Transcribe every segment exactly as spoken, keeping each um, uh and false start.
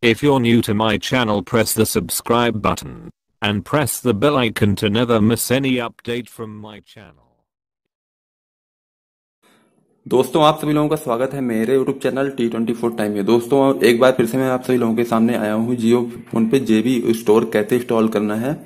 If you're new to my channel, press the subscribe button and press the bell icon to never miss any update from my channel. दोस्तों, आप सभी लोगों का स्वागत है मेरे YouTube channel T twenty four time में। दोस्तों, एक बार फिर से मैं आप सभी लोगों के सामने आया हूं जियो फोन पे जेबी स्टोर कैसे इंस्टॉल करना है।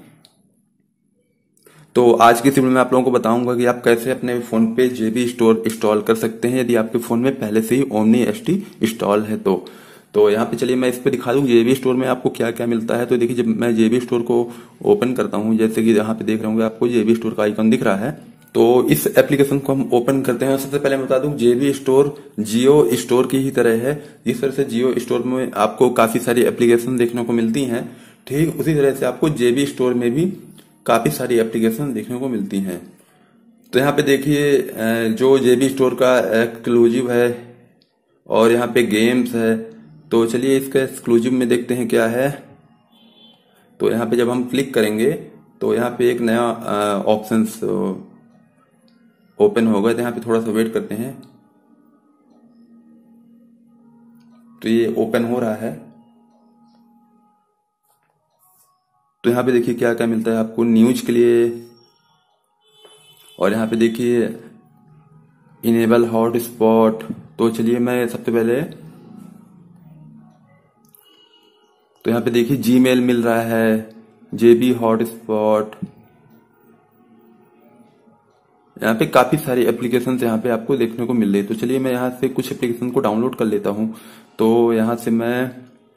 तो आज की इस वीडियो में आप लोगों को बताऊंगा कि आप कैसे अपने फोन पे जेबी स्टोर इंस्टॉल कर सकते हैं यदि आपके फोन में पहले से ही ओमनी एसटी इंस्टॉल है तो तो यहाँ पे चलिए मैं इस पे दिखा दूं जेबी स्टोर में आपको क्या क्या मिलता है। तो देखिए, जब मैं जेबी स्टोर को ओपन करता हूँ, जैसे कि यहाँ पे देख रहे होंगे आपको जेबी स्टोर का आइकन दिख रहा है, तो इस एप्लीकेशन को हम ओपन करते हैं। सबसे पहले मैं बता दूं, जेबी स्टोर जियो स्टोर की ही तरह है। जिस तरह से जियो स्टोर में आपको काफी सारी एप्लीकेशन देखने को मिलती हैं, ठीक उसी तरह से आपको जेबी स्टोर में भी काफी सारी एप्लीकेशन देखने को मिलती हैं। तो यहाँ पे देखिए, जो जेबी स्टोर का एक्सक्लूसिव है और यहाँ पे गेम्स है, तो चलिए इसका एक्सक्लूसिव में देखते हैं क्या है। तो यहाँ पे जब हम क्लिक करेंगे तो यहाँ पे एक नया ऑप्शन ओपन होगा। तो यहाँ पे थोड़ा सा वेट करते हैं। तो ये ओपन हो रहा है। तो यहाँ पे देखिए क्या क्या मिलता है आपको न्यूज के लिए। और यहाँ पे देखिए इनेबल हॉटस्पॉट। तो चलिए मैं सबसे पहले, तो यहाँ पे देखिए जीमेल मिल रहा है, जेबी हॉटस्पॉट, यहाँ पे काफी सारी एप्लीकेशन यहाँ पे आपको देखने को मिल रही है। तो चलिए मैं यहाँ से कुछ एप्लीकेशन को डाउनलोड कर लेता हूँ। तो यहाँ से मैं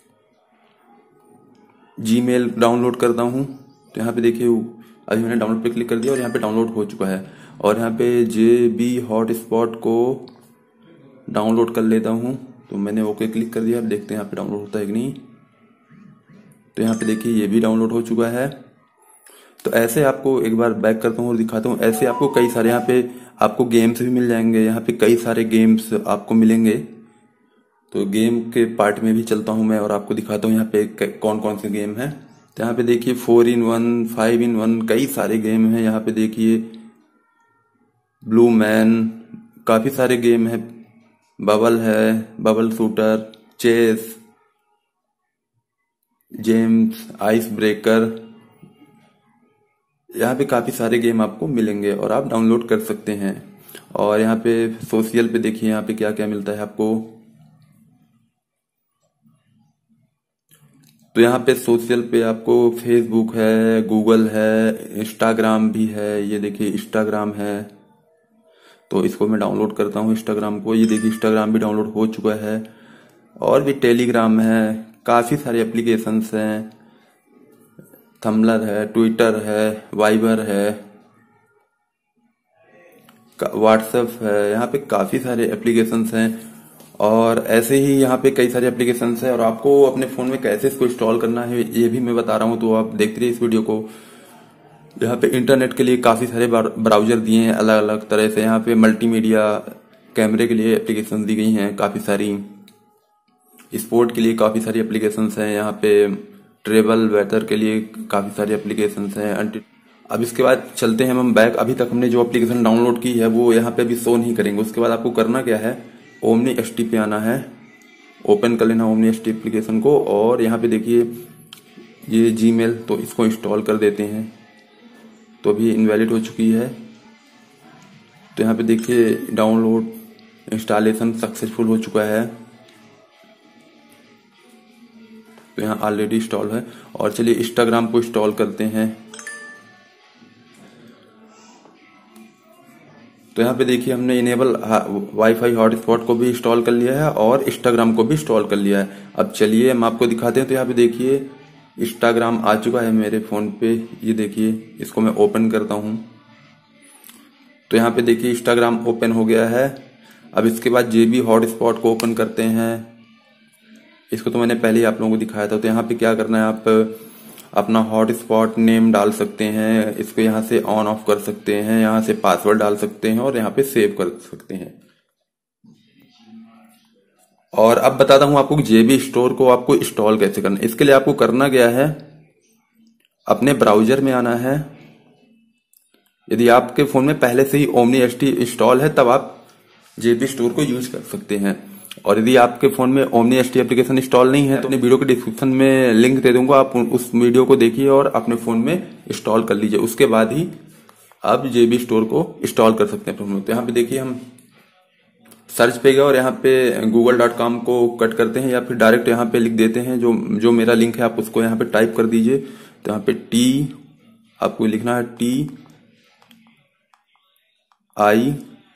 जीमेल डाउनलोड करता हूँ। तो यहाँ पे देखिए अभी मैंने डाउनलोड पे क्लिक कर दिया और यहाँ पे डाउनलोड हो चुका है। और यहाँ पे जेबी हॉटस्पॉट को डाउनलोड कर लेता हूँ। तो मैंने ओके क्लिक कर दिया। अब देखते हैं यहाँ पे डाउनलोड होता है कि नहीं। तो यहाँ पे देखिए ये भी डाउनलोड हो चुका है। तो ऐसे आपको एक बार बैक करता हूँ और दिखाता हूँ। ऐसे आपको कई सारे यहाँ पे आपको गेम्स भी मिल जाएंगे। यहाँ पे कई सारे गेम्स आपको मिलेंगे। तो गेम के पार्ट में भी चलता हूँ मैं और आपको दिखाता हूँ यहाँ पे कौन कौन से गेम है। तो यहाँ पे देखिए four in one, five in one, कई सारे गेम हैं। यहाँ पे देखिए ब्लू मैन, काफी सारे गेम है। बबल है, bubble shooter, chess, gems, ice breaker, यहाँ पे काफी सारे गेम आपको मिलेंगे और आप डाउनलोड कर सकते हैं। और यहाँ पे सोशल पे देखिए यहाँ पे क्या क्या मिलता है आपको। तो यहाँ पे सोशल पे आपको फेसबुक है, गूगल है, इंस्टाग्राम भी है। ये देखिए इंस्टाग्राम है। तो इसको मैं डाउनलोड करता हूँ इंस्टाग्राम को। ये देखिए इंस्टाग्राम भी डाउनलोड हो चुका है। और भी टेलीग्राम है, काफी सारे एप्लीकेशंस हैं। थम्बलर है, ट्विटर है, वाइबर है, व्हाट्सएप है। यहाँ पे काफी सारे एप्लीकेशंस हैं। और ऐसे ही यहाँ पे कई सारे एप्लीकेशंस हैं। और आपको अपने फोन में कैसे इसको इंस्टॉल करना है ये भी मैं बता रहा हूँ। तो आप देखते रहिए इस वीडियो को। यहाँ पे इंटरनेट के लिए काफी सारे ब्राउजर दिए हैं अलग अलग तरह से। यहाँ पे मल्टीमीडिया कैमरे के लिए एप्लीकेशन दी गई हैं काफी सारी। स्पोर्ट के लिए काफी सारी एप्लीकेशंस हैं। यहाँ पे ट्रेवल वेदर के लिए काफी सारी एप्लीकेशंस हैं। अब इसके बाद चलते हैं हम बैक। अभी तक हमने जो एप्लीकेशन डाउनलोड की है वो यहाँ पे अभी शो नहीं करेंगे। उसके बाद आपको करना क्या है, ओमनी एसटी पे आना है, ओपन कर लेना ओमनी एसटी एप्लीकेशन को। और यहाँ पे देखिए ये जीमेल, तो इसको इंस्टॉल कर देते हैं। तो अभी इनवैलिड हो चुकी है। तो यहाँ पे देखिए डाउनलोड इंस्टॉलेशन सक्सेसफुल हो चुका है। तो यहाँ ऑलरेडी इंस्टॉल है। और चलिए इंस्टाग्राम को इंस्टॉल करते हैं। तो यहाँ पे देखिए हमने इनेबल वाईफाई हॉटस्पॉट को भी इंस्टॉल कर लिया है और इंस्टाग्राम को भी इंस्टॉल कर लिया है। अब चलिए हम आपको दिखाते हैं। तो यहाँ पे देखिए इंस्टाग्राम आ चुका है मेरे फोन पे। ये देखिए, इसको मैं ओपन करता हूँ। तो यहाँ पे देखिए इंस्टाग्राम ओपन हो गया है। अब इसके बाद जेबी हॉटस्पॉट को ओपन करते हैं। इसको तो मैंने पहले ही आप लोगों को दिखाया था। तो यहाँ पे क्या करना है, आप अपना हॉटस्पॉट नेम डाल सकते हैं। इसको यहाँ से ऑन ऑफ कर सकते हैं, यहाँ से पासवर्ड डाल सकते हैं और यहाँ पे सेव कर सकते हैं। और अब बताता हूँ आपको जेबी स्टोर को आपको इंस्टॉल कैसे करना है। इसके लिए आपको करना क्या है, अपने ब्राउजर में आना है। यदि आपके फोन में पहले से ही ओमनी एसटी इंस्टॉल है तब आप जेबी स्टोर को यूज कर सकते हैं। और यदि आपके फोन में ओमनी एसटी एप्लीकेशन इंस्टॉल नहीं है तो अपने वीडियो के डिस्क्रिप्शन में लिंक दे दूंगा, आप उस वीडियो को देखिए और अपने फोन में इंस्टॉल कर लीजिए। उसके बाद ही आप जेबी स्टोर को इंस्टॉल कर सकते हैं अपने फोन में। तो यहाँ पे देखिए हम सर्च पे गए और यहाँ पे गूगल डॉट कॉम को कट करते हैं या फिर डायरेक्ट यहाँ पे लिख देते हैं जो जो मेरा लिंक है, आप उसको यहाँ पे टाइप कर दीजिए। तो यहाँ पे टी आपको लिखना है टी आई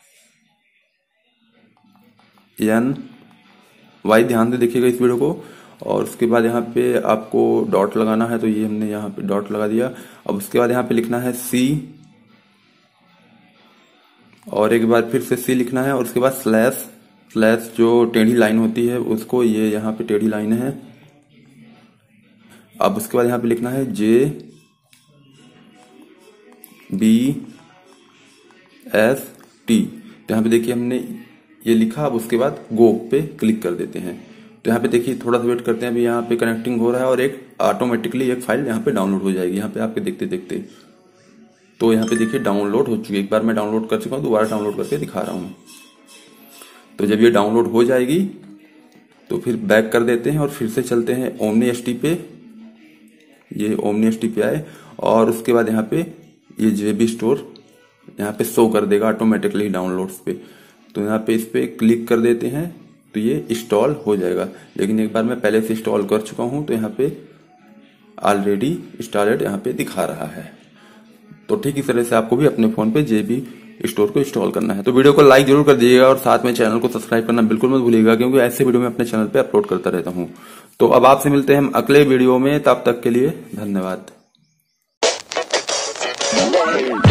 एन वाई, ध्यान से देखिएगा इस वीडियो को। और उसके बाद यहाँ पे आपको डॉट लगाना है, तो ये हमने यहाँ पे डॉट लगा दिया। अब उसके बाद यहाँ पे लिखना है सी और एक बार फिर से सी लिखना है और उसके बाद स्लैश स्लैश जो टेढ़ी लाइन होती है उसको, ये यहाँ पे टेढ़ी लाइन है। अब उसके बाद यहाँ पे लिखना है जे बी एस टी। तो यहाँ पे देखिए हमने ये लिखा। अब उसके बाद गो पे क्लिक कर देते हैं। तो यहाँ पे देखिए थोड़ा सा वेट करते हैं, अभी यहाँ पे कनेक्टिंग हो रहा है और एक ऑटोमेटिकली एक फाइल यहाँ पे डाउनलोड हो जाएगी। यहाँ पे आपके देखते देखते तो यहाँ पे देखिए डाउनलोड हो चुकी है। एक बार मैं डाउनलोड कर चुका हूँ, दोबारा डाउनलोड करके दिखा रहा हूँ। तो जब ये डाउनलोड हो जाएगी तो फिर बैक कर देते हैं और फिर से चलते हैं ओमनी एसटी पे। ये ओमनी एसटी पे आए और उसके बाद यहाँ पे ये जेबी स्टोर यहाँ पे शो कर देगा ऑटोमेटिकली डाउनलोड्स पे। तो यहाँ पे इस पे क्लिक कर देते हैं तो ये इंस्टॉल हो जाएगा। लेकिन एक बार मैं पहले से इंस्टॉल कर चुका हूँ तो यहाँ पे ऑलरेडी इंस्टॉलेड यहाँ पे दिखा रहा है। तो ठीक इस तरह से आपको भी अपने फोन पे जेबी स्टोर को इंस्टॉल करना है। तो वीडियो को लाइक जरूर कर दीजिएगा और साथ में चैनल को सब्सक्राइब करना बिल्कुल मत भूलिएगा, क्योंकि ऐसे वीडियो मैं अपने चैनल पे अपलोड करता रहता हूँ। तो अब आपसे मिलते हैं हम अगले वीडियो में, तब तक के लिए धन्यवाद।